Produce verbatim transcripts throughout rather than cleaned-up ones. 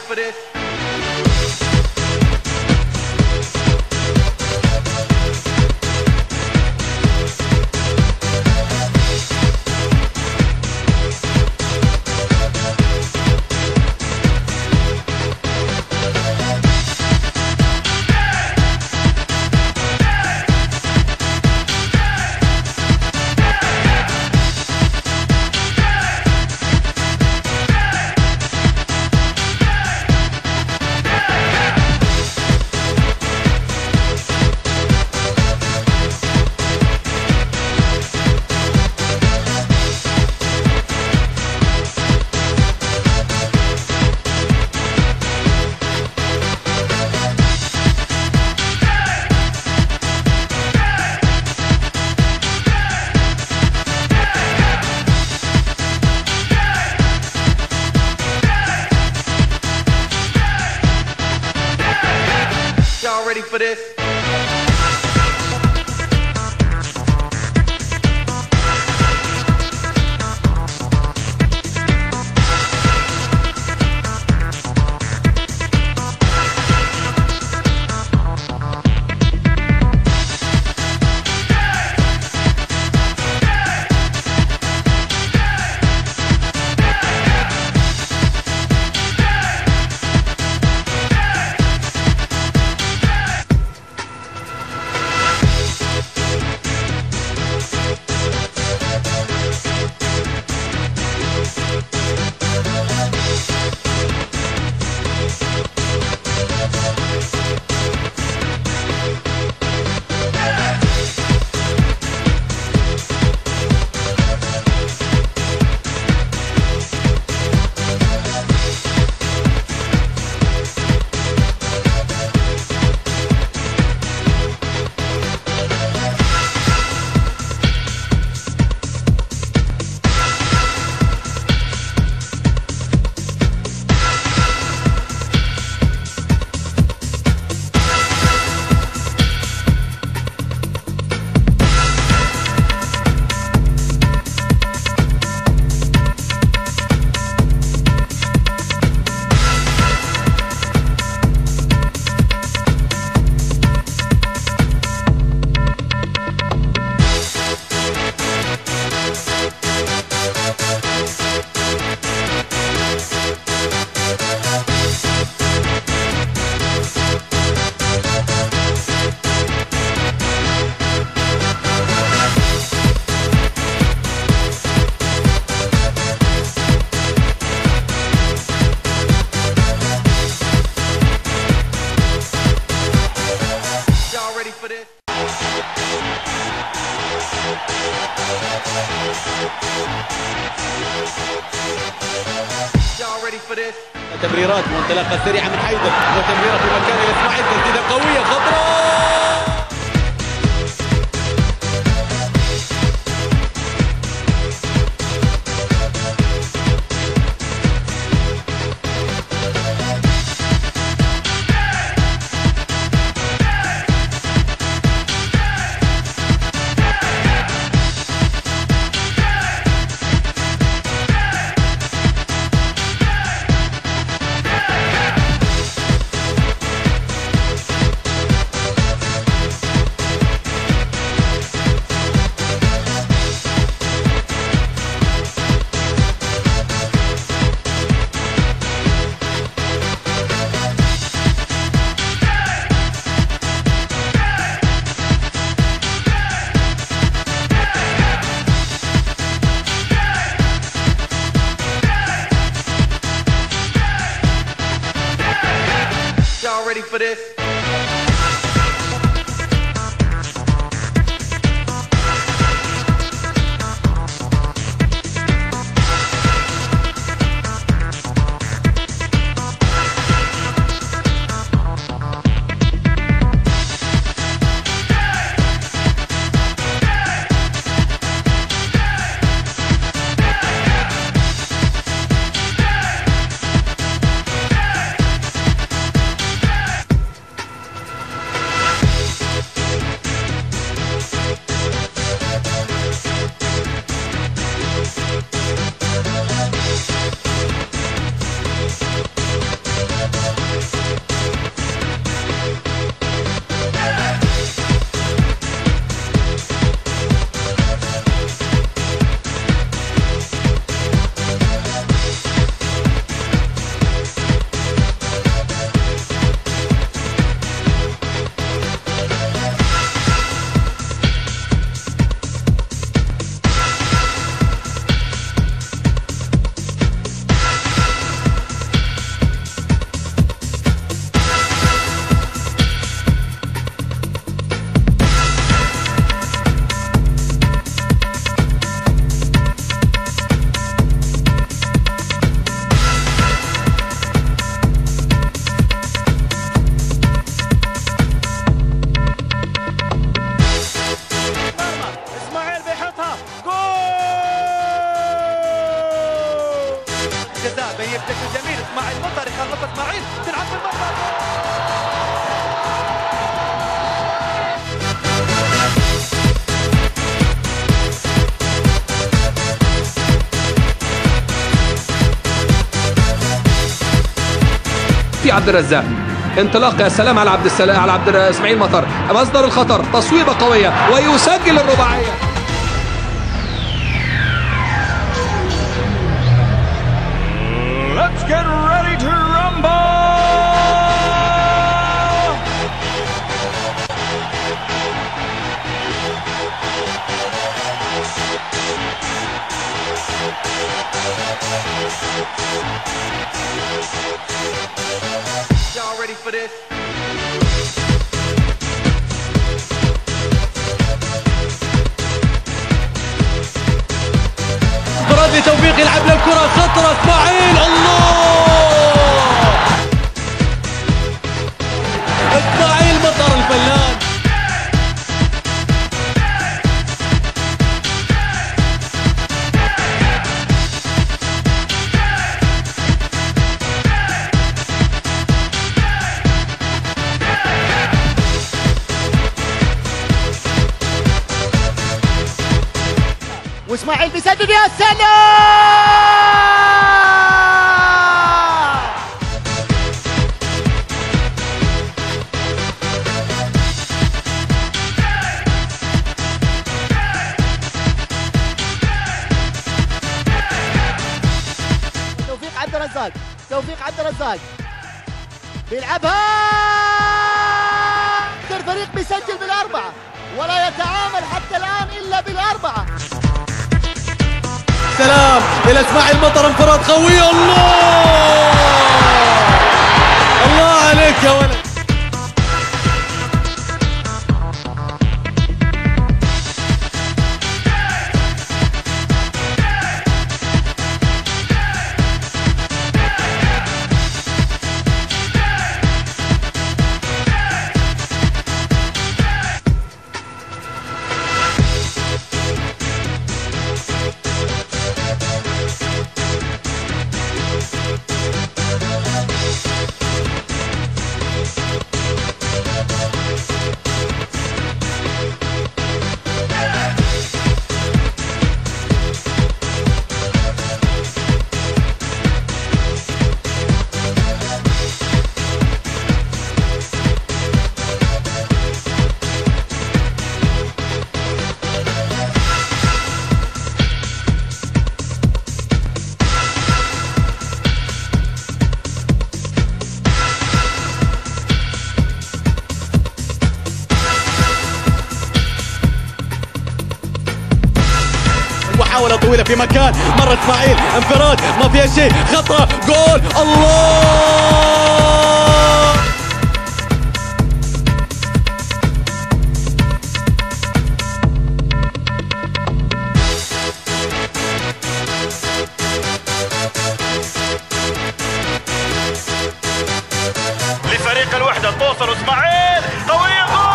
for this? Y'all ready for this? تمريرات وانطلاقه سريعه من حيدر وتمريره في مكان اسماعيل، تسديده قويه خطره. Ready for this? بشكل جميل. اسماعيل مطر يخلص اسماعيل تلعب في المرمى. في عبد الرزاق انطلاق، يا سلام على عبد السلام على عبد اسماعيل مطر، مصدر الخطر، تصويبه قويه ويسجل الرباعيه. Let's get ready to rumble. Y'all ready for this? برادلي توفيق يلعب للكرة، خطرة اسماعيل، الله! اسماعيل مطر الفنان. واسماعيل بيسدد، يا سلام! توفيق عبد الرزاق، توفيق عبد الرزاق بيلعبها، الفريق بيسجل بالأربعة ولا يتعامل حتى الآن إلا بالأربعة. سلام الى اسماعيل مطر، انفراد قوي، الله! الله عليك يا ولد. محاولة طويلة في مكان، مرة اسماعيل، انفراد ما فيها شيء، خطرة، جول، الله! لفريق الوحدة توصل اسماعيل، قوية، جول!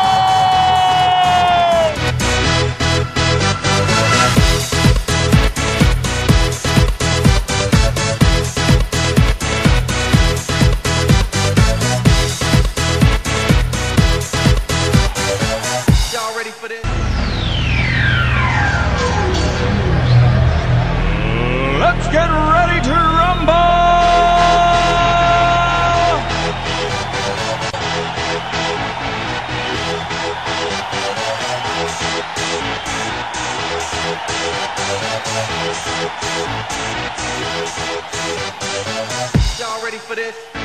Let's get ready to rumble! Y'all ready for this?